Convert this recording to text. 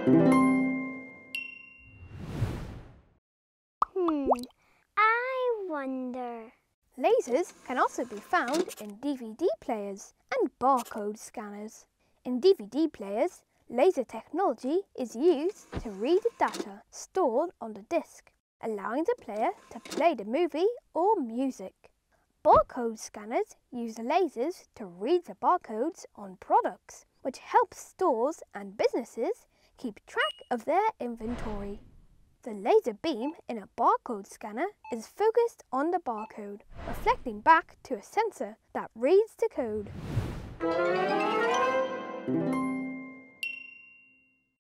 I wonder. Lasers can also be found in DVD players and barcode scanners. In DVD players, laser technology is used to read data stored on the disc, allowing the player to play the movie or music. Barcode scanners use lasers to read the barcodes on products, which helps stores and businesses keep track of their inventory. The laser beam in a barcode scanner is focused on the barcode, reflecting back to a sensor that reads the code.